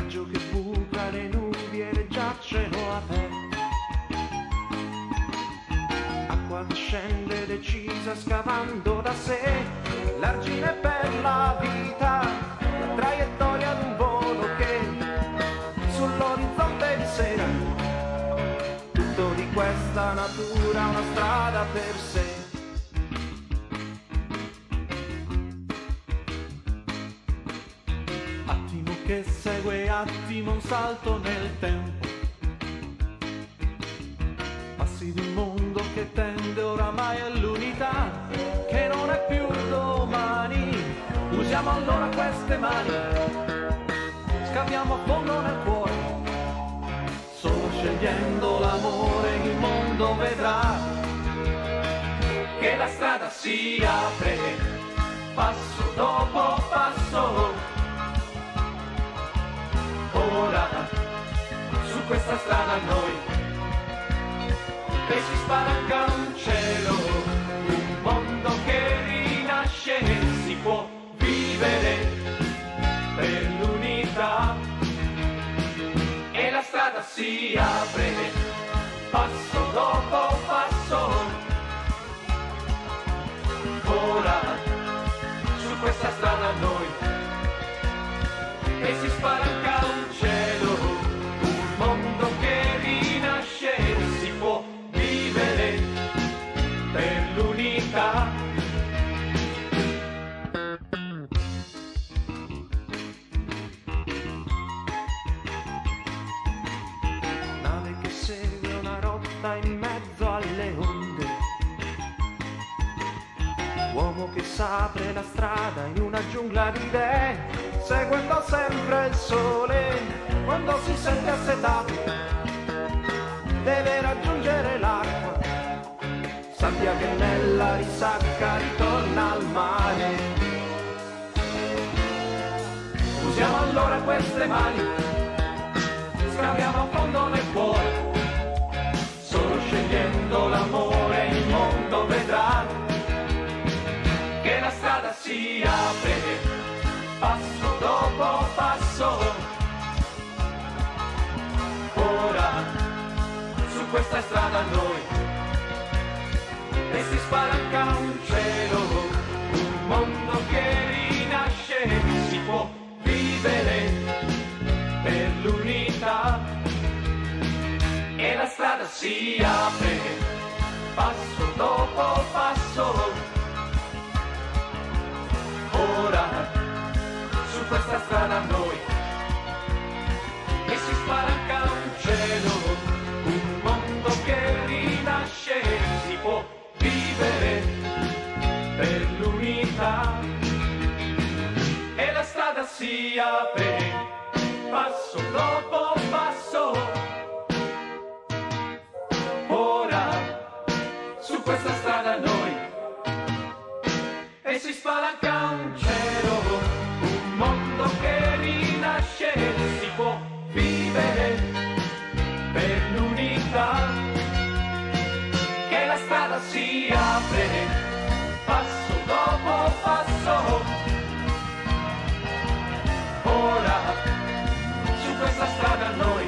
raggio che buca le nubi e le giacciano aperte, acqua che scende decisa scavando da sé l'argine per la vita, la traiettoria d'un volo che sull'orizzonte di sera, tutto di questa natura una strada per sé. Attimo che segue attimo, un salto nel tempo, passi di un mondo che tende oramai all'unità, che non è più domani. Usiamo allora queste mani, scaviamo a fondo nel cuore, solo scegliendo l'amore il mondo vedrà che la strada si apre passo dopo passo. Ora su questa strada noi e si spalanca un cielo, un mondo che rinasce, si può vivere per l'unità e la strada si apre passo dopo passo. Ora su questa strada noi e si spalanca un cielo, un mondo che rinasce, si può vivere per l'unità. Nave che segue una rotta in mezzo alle onde, uomo che s'apre la strada in una giungla di idee, seguendo sempre il sole. Quando si sente assetato deve raggiungere l'acqua, sabbia che nella risacca ritorna al mare. Usiamo allora queste mani, scaviamo a fondo nel cuore, solo scegliendo l'amore il mondo vedrà che la strada si apre passo dopo passo. Ora su questa strada noi e si spalanca un cielo, un mondo che rinasce, si può vivere per l'unità e la strada si apre passo dopo passo. Ora su questa strada noi e si spalanca un cielo, un mondo che rinasce, si può vivere per l'unità e la strada si apre passo dopo passo. Ora su questa strada noi e si spalanca un cielo, un mondo che rinasce, si può vivere per l'unità che la strada si apre passo dopo passo. Ora su questa strada noi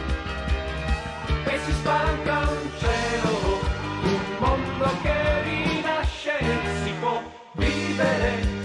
e si spalanca un cielo, un mondo che rinasce, si può vivere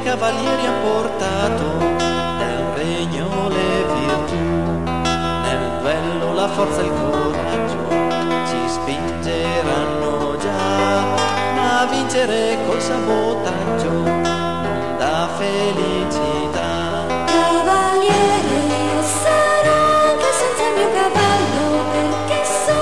cavalieri ha portato nel regno le virtù, nel duello la forza e il coraggio ci spingeranno già, ma a vincere col sabotaggio non dà felicità. Cavaliere, sarò anche senza il mio cavallo, perché so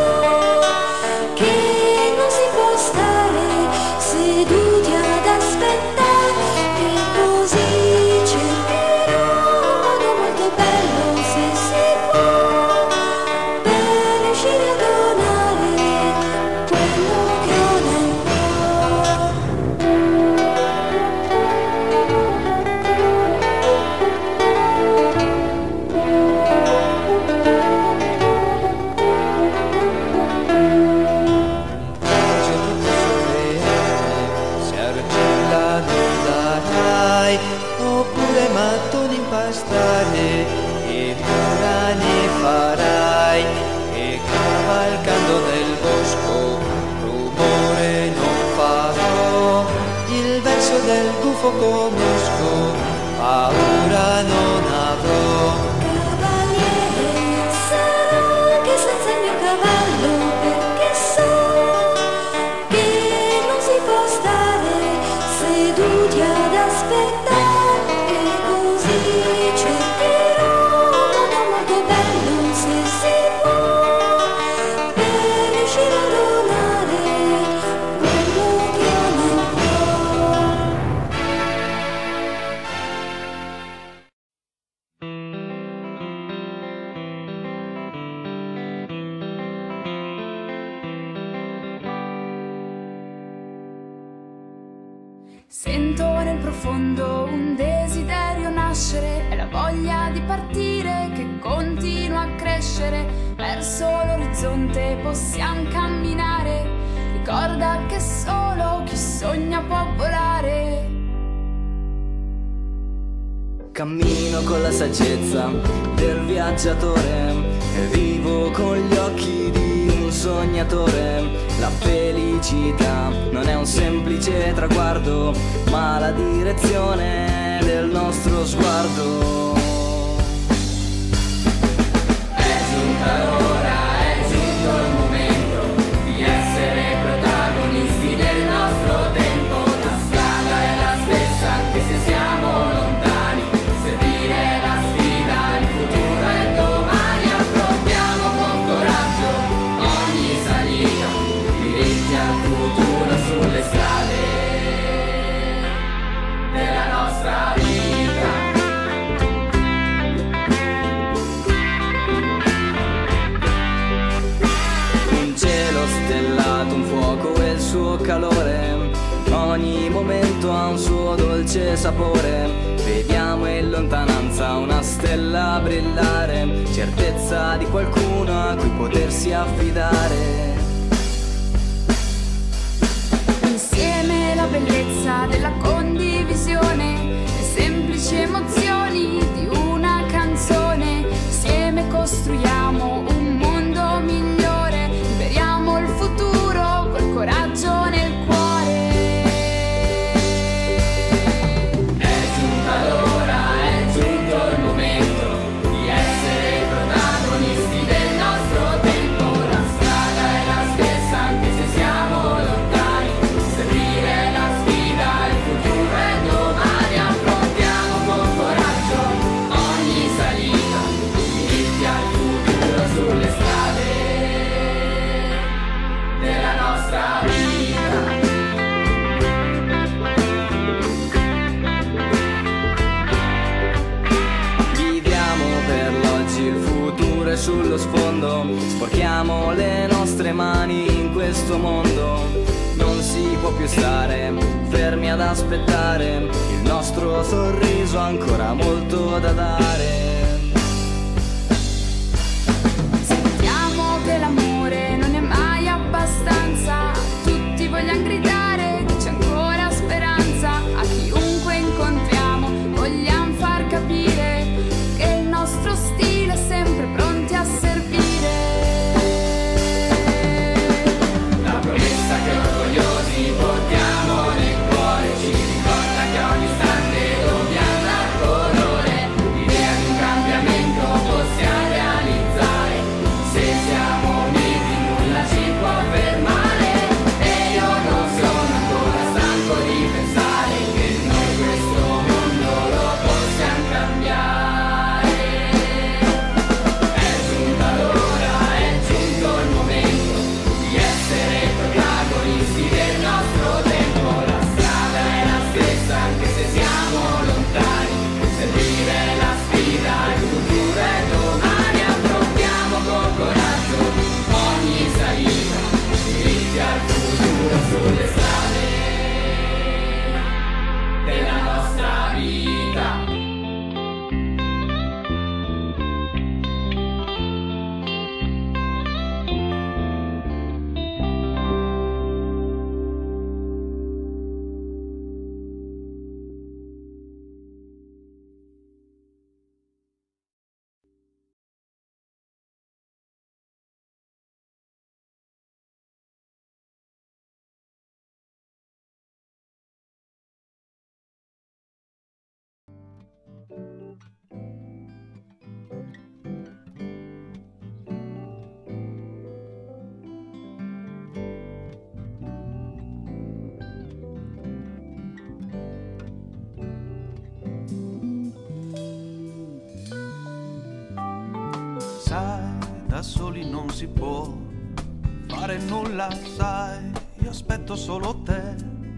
che non si può stare seduti ad aspettare, e così cercherò un modo molto bello, se si può, per riuscire a donare quello che ho nel oppure mattoni impastare e ora ne farai, e cavalcando nel bosco rumore non farò, il verso del gufo conosco, paura non avrò. Cavaliere, sarò anche senza il mio cavallo, perché so che non si può stare seduti ad aspettare, e così cercherò un modo molto bello, se si può, per riuscire a donare quello che ho nel cuore. Sento nel profondo un desiderio nascere, è la voglia di partire che continua a crescere, verso l'orizzonte possiamo camminare, ricorda che solo chi sogna può volare. Cammino con la saggezza del viaggiatore e vivo con gli occhi di un sognatore. La felicità non è un semplice traguardo, ma la direzione del nostro sguardo. È giunta l'ora, è giunto il momento di essere protagonisti del nostro tempo. La strada è la stessa anche se siamo lontani, servire la sfida, il futuro è domani. Affrontiamo con coraggio ogni salita, diritti al futuro sulle strade della nostra vita. Un cielo stellato, un fuoco e il suo calore, ogni momento ha un suo dolce sapore. Vediamo in lontananza una stella brillare, certezza di qualcuno a cui potersi affidare. Insieme la bellezza della condivisione, le semplici emozioni di una canzone, insieme costruiamo un mondo migliore, liberiamo il futuro col coraggio nel cuore. È giunta l'ora, è giunto il momento di essere protagonisti del nostro tempo. La strada è la stessa anche se siamo lontani, servire la sfida, il futuro è domani. Affrontiamo con coraggio ogni salita, diritti al futuro sulle strade della nostra vita. Viviamo per l'oggi, il futuro è sullo sfondo, sporchiamo le nostre mani in questo mondo. Non si può più stare fermi ad aspettare, il nostro sorriso ha ancora molto da dare. Sentiamo che l'amore non è mai abbastanza, tutti vogliamo gridare che c'è ancora speranza, a chiunque incontriamo vogliamo far capire che il nostro stile è sempre pronti a servire. La promessa che orgogliosi portiamo nel cuore ci ricorda che ogni istante sai, da soli non si può fare nulla, sai, io aspetto solo te.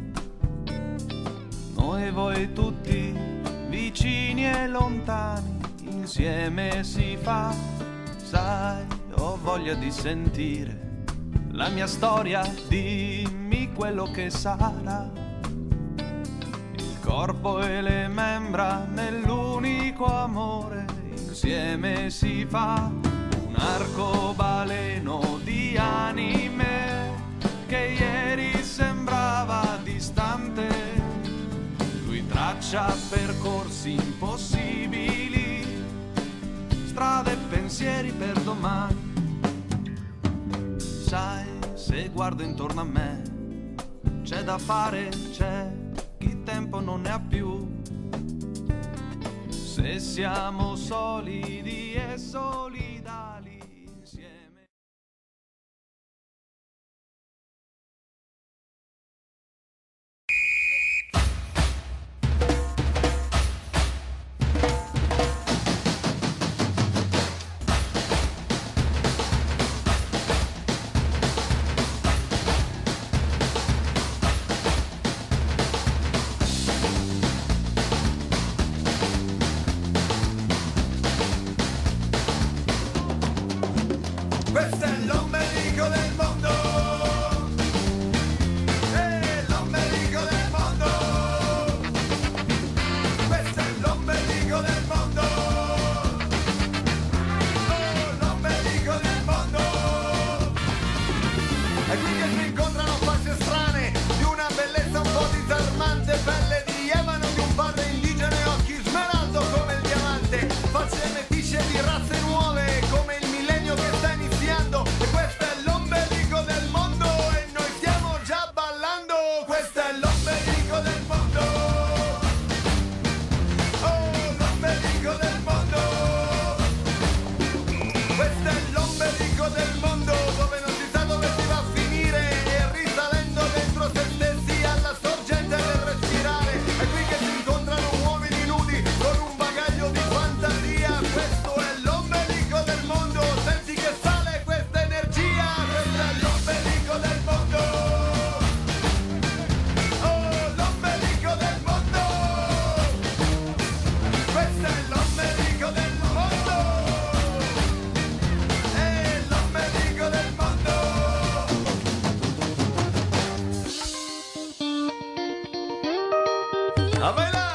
Noi voi tutti, vicini e lontani, insieme si fa, sai, ho voglia di sentire la mia storia, dimmi quello che sarà. Il corpo e le membra nell'unico amore, insieme si fa un arcobaleno di anime che ieri sembrava distante. Lui traccia percorsi impossibili, strade e pensieri per domani. Sai, se guardo intorno a me, c'è da fare, c'è chi tempo non ne ha più. Se siamo solidi e solidali insieme. Questo è l'ombelico del mondo, l'ombelico del mondo. Questo è l'ombelico del mondo, l'ombelico del mondo. È qui che si incontrano facce strane, di una bellezza un po' disarmante, pelle di ebano di un padre indigeno e occhi smeraldo come il diamante, facce metisce di razze nuove come il millennio che sta iniziando. E questo è l'ombelico del mondo e noi stiamo già ballando. Questo è l'ombelico del mondo, l'ombelico del mondo. Questo è l'ombelico del mondo, dove non si sa dove si va a finire, e risalendo dentro se stessi alla sorgente del respirare. È qui che si incontrano uomini nudi con un bagaglio di fantasia. Questo è l'ombelico del mondo, senti che sale questa energia. Questo è l'ombelico del mondo, l'ombelico del mondo. Questo è l'ombelico del mondo, l'ombelico del mondo. A bailar!